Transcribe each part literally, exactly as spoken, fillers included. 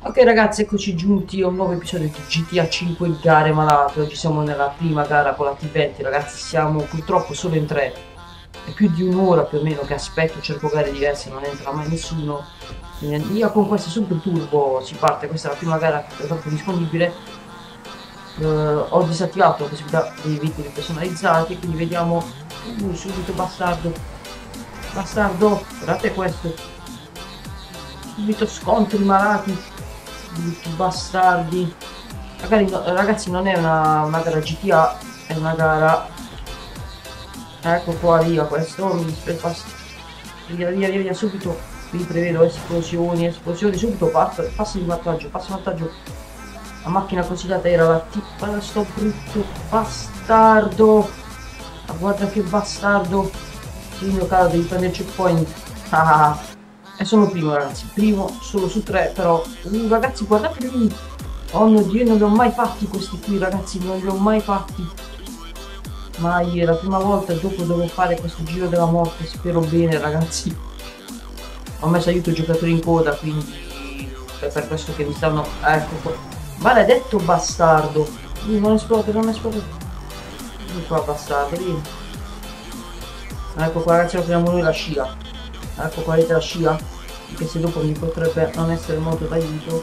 Ok ragazzi, eccoci giunti a un nuovo episodio di G T A cinque Gare Malate. Oggi siamo nella prima gara con la T venti, ragazzi, siamo purtroppo solo in tre. È più di un'ora più o meno che aspetto, cerco gare diverse, non entra mai nessuno. Quindi io con questo super turbo si parte, questa è la prima gara purtroppo disponibile. Uh, ho disattivato la possibilità dei veicoli personalizzati, quindi vediamo. Uh, subito bastardo. Bastardo, guardate questo. Subito scontri malati. Tutti bastardi. Magari no, ragazzi, non è una, una gara G T A, è una gara. Ecco qua, via questo. Mi dispiace. Via, via, via, via, subito. Vi prevedo esplosioni, esplosioni. Subito passa, passa di vantaggio, passa di vantaggio. La macchina consigliata era la tipa, sto brutto bastardo. Ma guarda che bastardo. Sì, mio caro, devi prendere il checkpoint. Ah. E sono primo ragazzi, primo solo su tre, però uh, ragazzi guardate lì, oh mio dio, non li ho mai fatti questi qui ragazzi, non li ho mai fatti, mai, è la prima volta e dopo devo fare questo giro della morte, spero bene ragazzi. Ho messo aiuto ai giocatori in coda, quindi è per questo che mi stanno, ecco qua, maledetto bastardo, uh, non esplode, non esplode, vieni qua bastardo, vieni. Ecco qua ragazzi, lo prendiamo noi la scia. Ecco qua la scia, anche se dopo mi potrebbe non essere molto d'aiuto.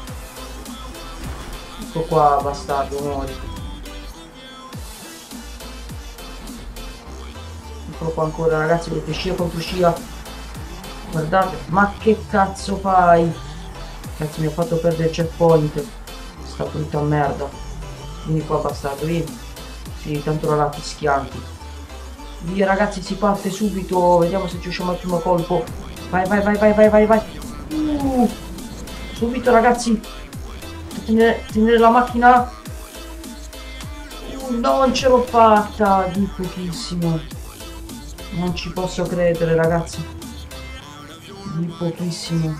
Ecco qua bastardo, muori. Eccolo qua ancora ragazzi, perché scia contro scia. Guardate, ma che cazzo fai? Ragazzi, mi ha fatto perdere il checkpoint. Sta brutta merda. Vieni qua bastardo, vieni. Sì, tanto la lati schianti. Via ragazzi, si parte subito, vediamo se ci riusciamo al primo colpo. Vai, vai, vai, vai, vai, vai, vai. Uh, subito ragazzi. Tenere, tenere la macchina. Uh, non ce l'ho fatta, di pochissimo. Non ci posso credere ragazzi. Di pochissimo.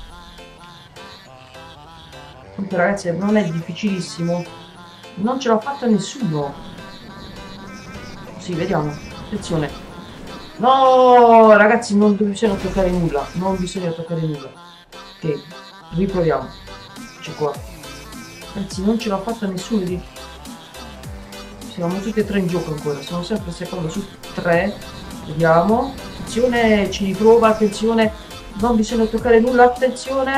Comunque ragazzi, non è difficilissimo. Non ce l'ha fatta nessuno. Sì, vediamo. Attenzione. No, ragazzi, non bisogna toccare nulla. Non bisogna toccare nulla. Ok, riproviamo. C'è qua. Ragazzi, non ce l'ha fatta nessuno di... Siamo tutti e tre in gioco ancora. Sono sempre secondo su tre. Vediamo. Attenzione, ci riprova. Attenzione. Non bisogna toccare nulla. Attenzione.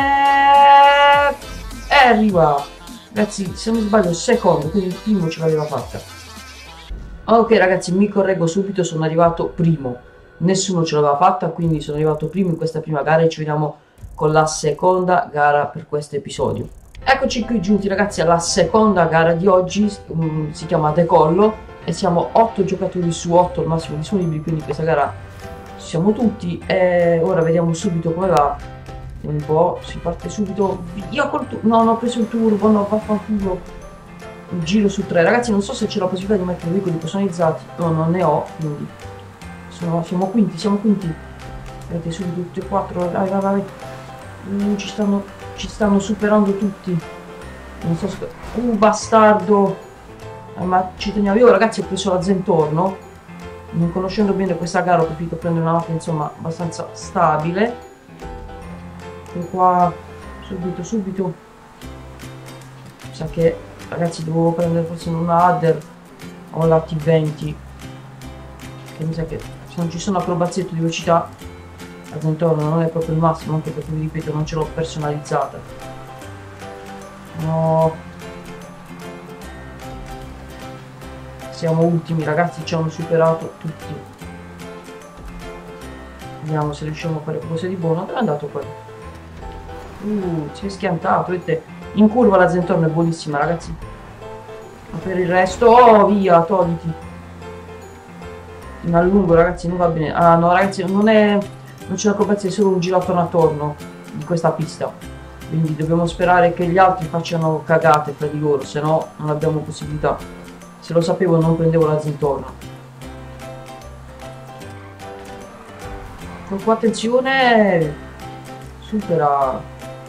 E arriva. Ragazzi, se non sbaglio, il secondo. Quindi il primo ce l'aveva fatta. Ok ragazzi, mi correggo subito, sono arrivato primo, nessuno ce l'aveva fatta, quindi sono arrivato primo in questa prima gara e ci vediamo con la seconda gara per questo episodio. Eccoci qui giunti ragazzi alla seconda gara di oggi, um, si chiama Decollo e siamo otto giocatori su otto al massimo disponibili, quindi questa gara ci siamo tutti e ora vediamo subito come va. Un po', si parte subito, via col turbo, no, non ho preso il turbo, no, vaffanculo. Un giro su tre, ragazzi, non so se c'è la possibilità di mettere veicoli personalizzati, no, non ne ho, quindi sono, siamo quinti, siamo quinti. Vedete subito tutti e quattro, vai, vai, vai. Uh, ci stanno, ci stanno superando tutti. Non so se... Uh, bastardo! Eh, ma ci teniamo, io ragazzi ho preso la Zentorno, non conoscendo bene questa gara ho capito prendere una macchina insomma abbastanza stabile. E qua, subito, subito. Sa che... Ragazzi, dovevo prendere forse una Adder o la T venti, che mi sa che se non ci sono acrobazie di velocità la Zentorno non è proprio il massimo, anche perché vi ripeto non ce l'ho personalizzata. No, siamo ultimi ragazzi, ci hanno superato tutti. Vediamo se riusciamo a fare qualcosa di buono. Dove è andato quello? Uh, si è schiantato, vedete? In curva la Zentorno è buonissima ragazzi, ma per il resto, oh via, togliti. In allungo ragazzi non va bene. Ah no ragazzi, non è, non c'è l'acrobazia, è solo un giro attorno attorno di questa pista, quindi dobbiamo sperare che gli altri facciano cagate tra di loro, se no non abbiamo possibilità. Se lo sapevo non prendevo la Zentorno. Con qua attenzione, supera.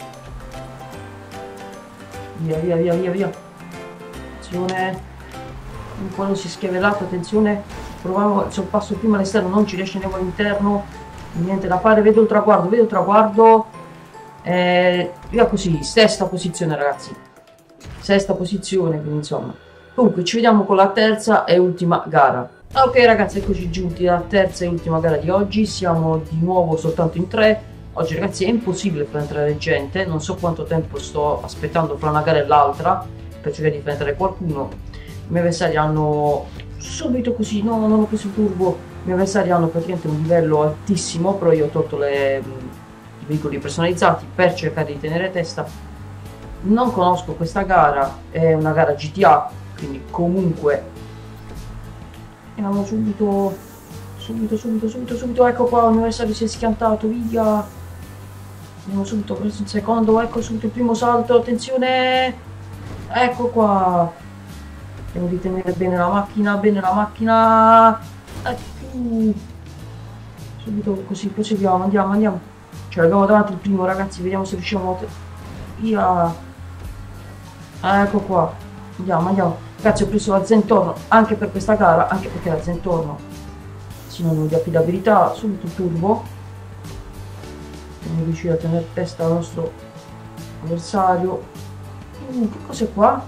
Via, via, via, via, via. Attenzione. Un po' non si è schiavellato, attenzione. Proviamo il sorpasso prima all'esterno, non ci riesce, andiamo all'interno. Niente da fare, vedo il traguardo, vedo il traguardo. Eh, via così, sesta posizione ragazzi. Sesta posizione, quindi insomma. Comunque ci vediamo con la terza e ultima gara. Ok ragazzi, eccoci giunti alla terza e ultima gara di oggi. Siamo di nuovo soltanto in tre. Oggi ragazzi è impossibile far entrare gente. Non so quanto tempo sto aspettando fra una gara e l'altra per cercare di far entrare qualcuno. I miei avversari hanno subito così, no, non ho preso il turbo. I miei avversari hanno praticamente un livello altissimo, però io ho tolto le, i veicoli personalizzati per cercare di tenere testa. Non conosco questa gara, è una gara G T A, quindi comunque andiamo subito, subito, subito, subito, subito, ecco qua, il mio avversario si è schiantato, via. Andiamo subito, preso il secondo, ecco subito il primo salto, attenzione, ecco qua. Devo di tenere bene la macchina, bene la macchina. Uh. Subito così, proseguiamo, andiamo, andiamo. Ce l'abbiamo davanti il primo ragazzi, vediamo se riusciamo a... Via. Ecco qua, andiamo, andiamo. Ragazzi ho preso la Zentorno anche per questa gara, anche perché la Zentorno sinonimo di affidabilità, subito il turbo. Dobbiamo riuscire a tenere testa al nostro avversario. Uh, che cos'è qua?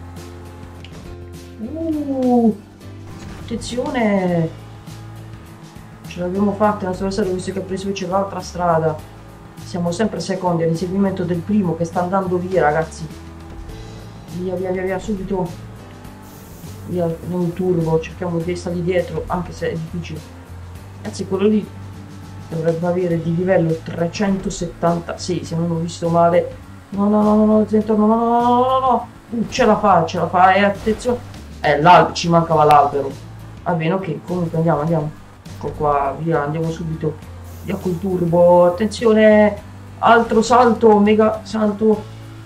Uh, attenzione, ce l'abbiamo fatta, il nostro avversario visto che ha preso invece l'altra strada. Siamo sempre secondi all'inseguimento del primo che sta andando via ragazzi. Via via via via subito. Via un turbo, cerchiamo di stare lì dietro anche se è difficile. Ragazzi quello lì dovrebbe avere di livello trecentosettantasei se non ho visto male. No no no no no, Zentorno, no no no no no no. Uh, ce la fa, ce la fa e attenzione. Eh, l'albero, ci mancava l'albero. Va bene, ok, comunque andiamo, andiamo. Ecco qua, via, andiamo subito. Via col turbo, attenzione. Altro salto, mega salto.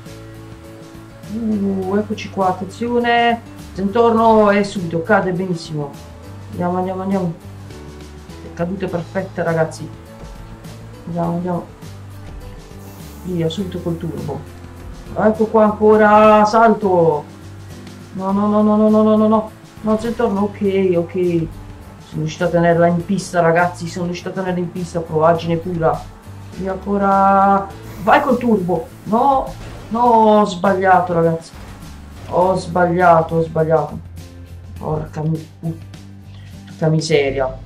Uh, eccoci qua, attenzione. Zentorno e subito, cade benissimo. Andiamo, andiamo, andiamo. Cadute perfette, ragazzi. Andiamo, andiamo. Via, subito col turbo. Ecco qua ancora, salto. No, no, no, no, no, no, no, no, no, no, Zentorno, ok, ok. Sono riuscito a tenerla in pista, ragazzi, sono riuscito a tenerla in pista, provaggine pura. E ancora... Vai col turbo. No, no, ho sbagliato, ragazzi. Ho sbagliato, ho sbagliato. Porca, mi... Porca miseria.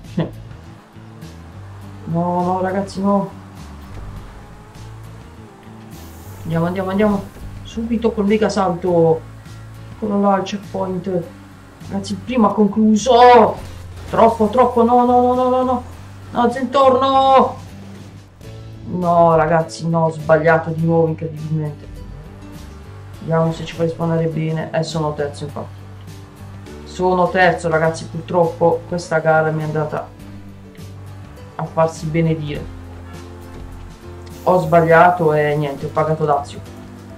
No, no, ragazzi, no. Andiamo, andiamo, andiamo. Subito col mega salto. Eccolo là, il checkpoint. Ragazzi, il primo ha concluso. Troppo, troppo. No, no, no, no, no, no. No, Zentorno. No, ragazzi, no, ho sbagliato di nuovo, incredibilmente. Vediamo se ci fa rispondere bene. Eh, sono terzo, infatti. Sono terzo, ragazzi, purtroppo questa gara mi è andata a farsi benedire. Ho sbagliato e niente, ho pagato dazio.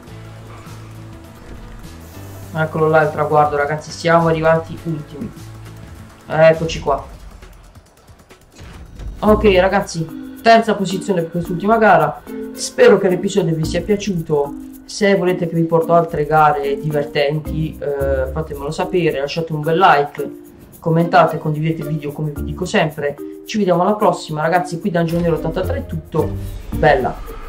Eccolo là il traguardo, ragazzi, siamo arrivati ultimi. Eccoci qua. Ok ragazzi, terza posizione per quest'ultima gara. Spero che l'episodio vi sia piaciuto. Se volete che vi porto altre gare divertenti, eh, fatemelo sapere, lasciate un bel like, commentate e condividete il video come vi dico sempre. Ci vediamo alla prossima ragazzi, qui da Dungeon Nero ottantatré è tutto. Bella!